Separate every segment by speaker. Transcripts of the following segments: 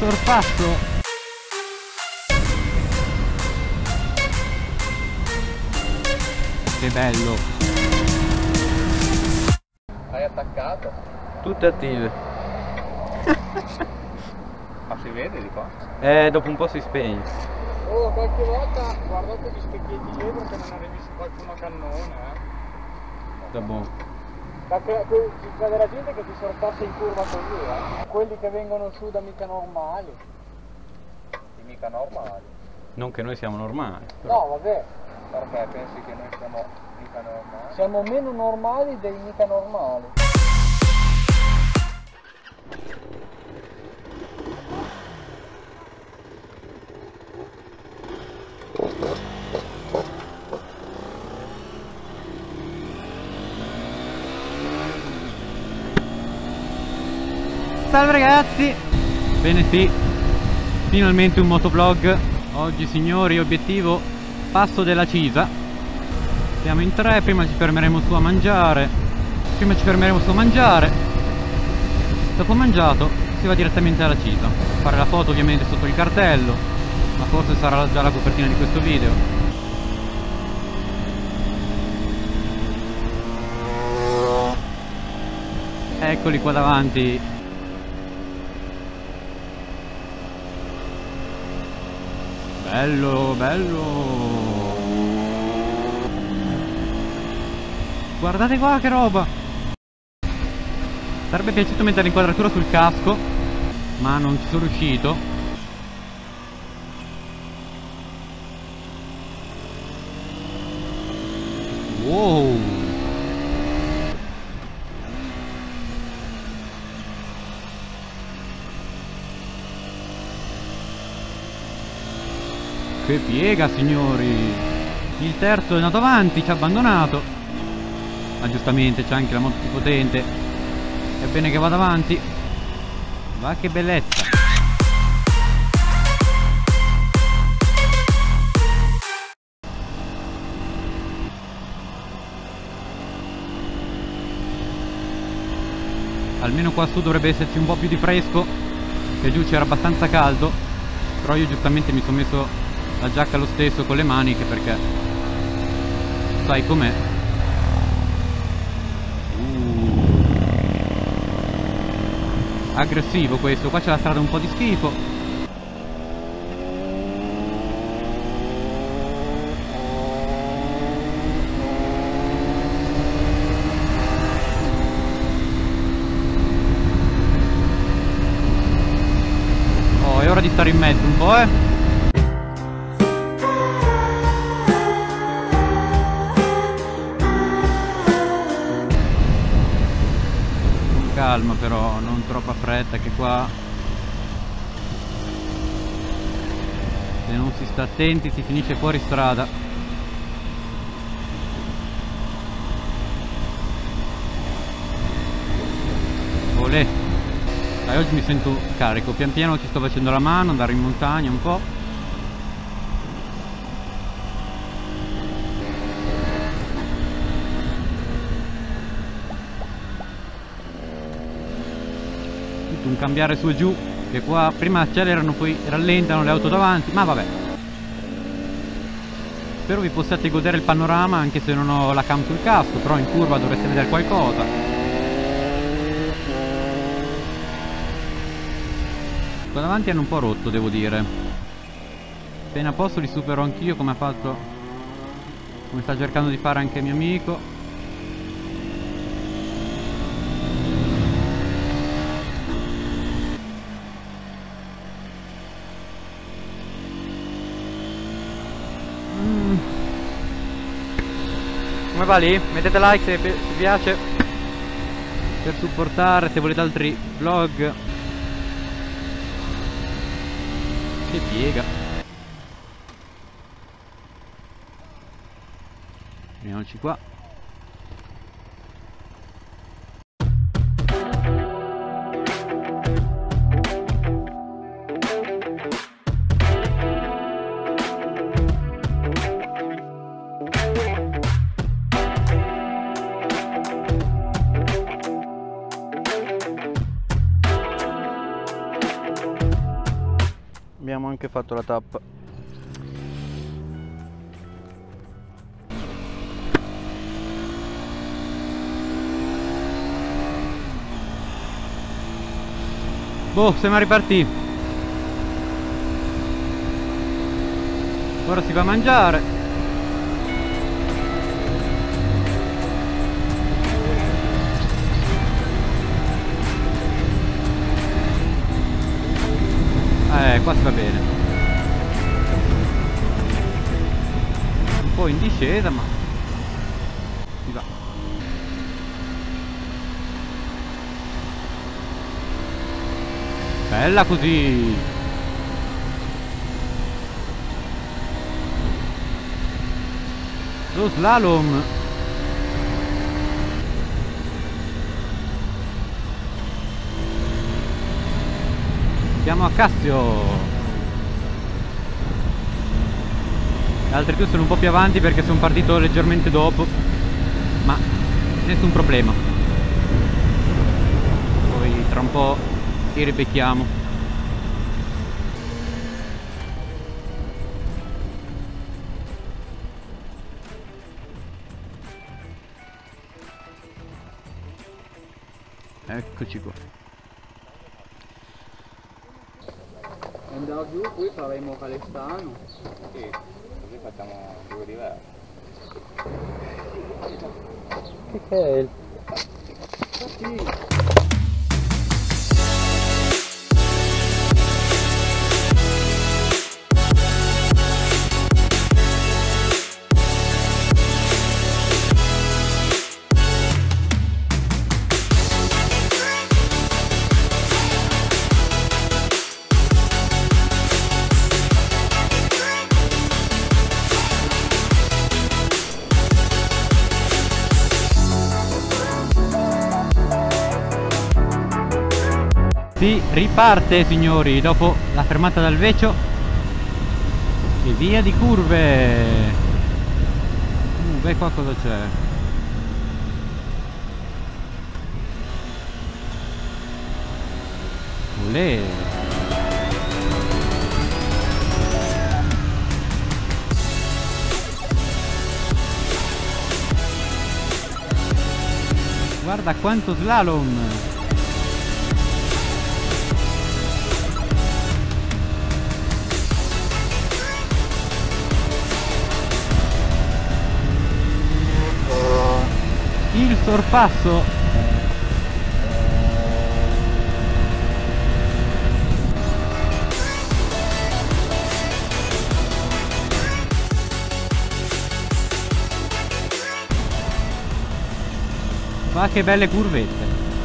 Speaker 1: sorpasso. Che bello.
Speaker 2: Hai attaccato?
Speaker 1: Tutte attive.
Speaker 2: Ma si vede di qua?
Speaker 1: Dopo un po' si spegne.
Speaker 2: Oh, qualche volta guardate gli specchietti dietro che non arrivi su qualcuno a cannone,
Speaker 1: Da buono.
Speaker 2: Perché c'è della gente che ti sorpassa in curva così, quelli che vengono su da mica normali. Di mica normali?
Speaker 1: Non che noi siamo normali.
Speaker 2: No, vabbè. Perché pensi che noi siamo mica normali? Siamo meno normali dei mica normali.
Speaker 1: Salve ragazzi! Bene sì, finalmente un motovlog. Oggi signori, obiettivo Passo della Cisa. Siamo in tre, prima ci fermeremo su a mangiare. Dopo mangiato si va direttamente alla Cisa. Fare la foto ovviamente sotto il cartello, ma forse sarà già la copertina di questo video. Eccoli qua davanti. Bello, bello. Guardate qua che roba. Sarebbe piaciuto mettere l'inquadratura sul casco, ma non ci sono riuscito. Wow. Che piega signori. Il terzo è andato avanti, ci ha abbandonato. Ma giustamente c'è anche la moto più potente. È bene che vada avanti. Va che bellezza. Almeno qua su dovrebbe esserci un po' più di fresco, che giù c'era abbastanza caldo. Però io giustamente mi sono messo la giacca lo stesso con le maniche perché sai com'è. Aggressivo questo, qua c'è la strada un po' di schifo. Oh, è ora di stare in mezzo un po', calma però, non troppa fretta, che qua se non si sta attenti si finisce fuori strada. Olè. Dai, oggi mi sento carico, pian piano ci sto facendo la mano, andare in montagna un po'. Un cambiare su e giù, che qua prima accelerano poi rallentano le auto davanti, ma vabbè. Spero vi possiate godere il panorama anche se non ho la cam sul casco, però in curva dovreste vedere qualcosa. Qua davanti hanno un po' rotto, devo dire. Appena posso li supero anch'io, come ha fatto, come sta cercando di fare anche il mio amico. Come va lì? Mettete like se vi piace, per supportare, se volete altri vlog. Che piega. Vediamoci qua. anche fatto la tappa. Boh, siamo ripartiti. Ora si va a mangiare. Qua si va bene. Un po' in discesa, ma si va. Bella così. Lo slalom. Siamo a Cassio. Gli altri due sono un po' più avanti perché sono partito leggermente dopo, ma nessun problema. Poi tra un po' ci ribecchiamo. Eccoci qua.
Speaker 2: Andare giù, poi faremo Calestano. Sì, così facciamo due diversi. Che è il... Sì.
Speaker 1: Si riparte, signori, dopo la fermata dal Vecio e via di curve. Beh, qua cosa c'è? Olè. Guarda quanto slalom. Il sorpasso. Ma che belle curvette.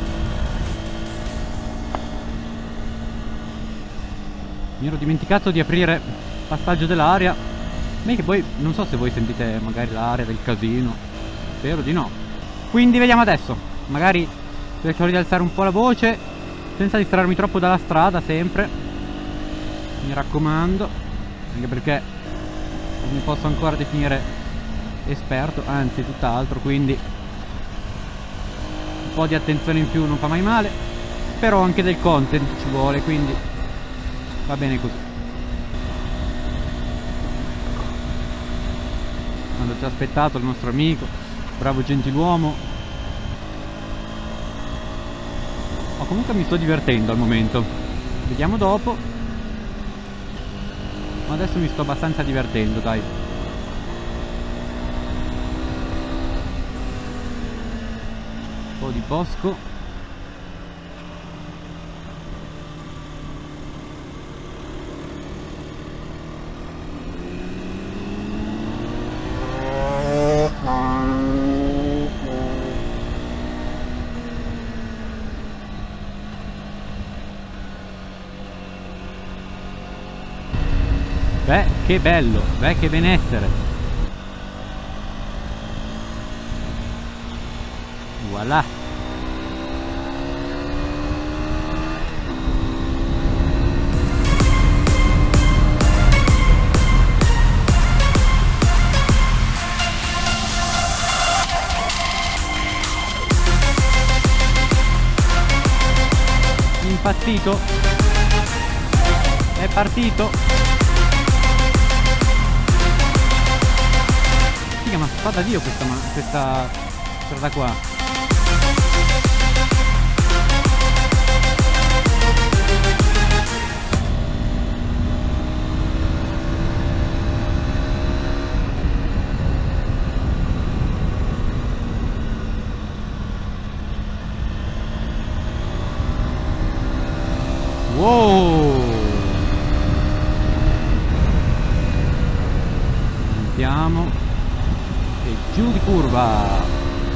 Speaker 1: Mi ero dimenticato di aprire il passaggio dell'aria. Che poi non so se voi sentite magari l'aria del casino. Spero di no. Quindi vediamo adesso, magari cercherò di alzare un po' la voce senza distrarmi troppo dalla strada, sempre, mi raccomando, anche perché non mi posso ancora definire esperto, anzi tutt'altro, quindi un po' di attenzione in più non fa mai male, però anche del content ci vuole, quindi va bene così. Quando ci ha aspettato il nostro amico, bravo gentiluomo. Comunque mi sto divertendo al momento. Vediamo dopo. Ma adesso mi sto abbastanza divertendo, dai. Un po' di bosco. Beh, che bello, beh, che benessere. Voilà. Impazzito. È partito. Figa, ma fa da Dio questa strada qua. Wow! Andiamo e giù di curva.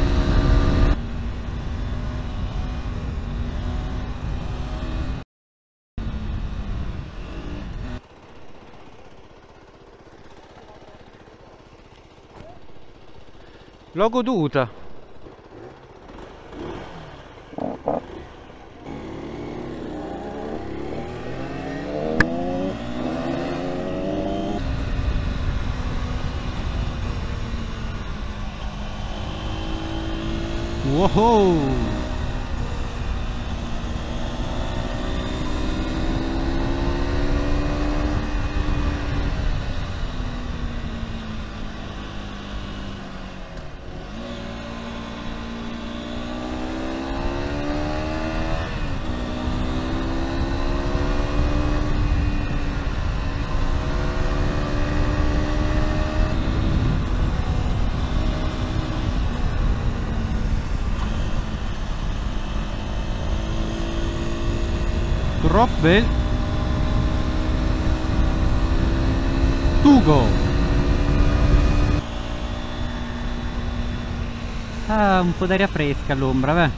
Speaker 1: L'ho goduta. Wow! Rockbell Tugo. Ah, un po' d'aria fresca all'ombra, beh.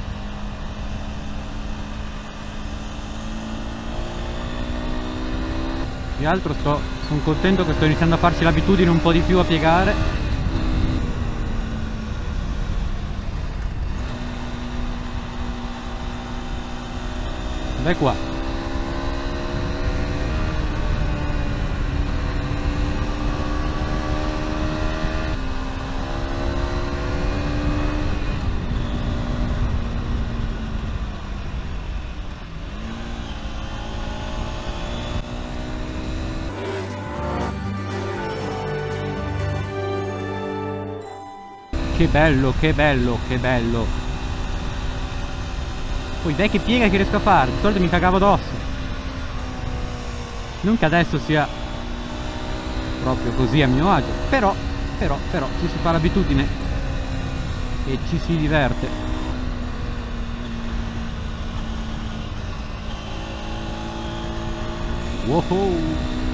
Speaker 1: Più che altro sono contento che sto iniziando a farci l'abitudine un po' di più a piegare. Dai qua. Che bello, che bello, che bello. Poi dai che piega che riesco a fare, di solito mi cagavo addosso. Non che adesso sia proprio così a mio agio, però ci si fa l'abitudine e ci si diverte. Wow!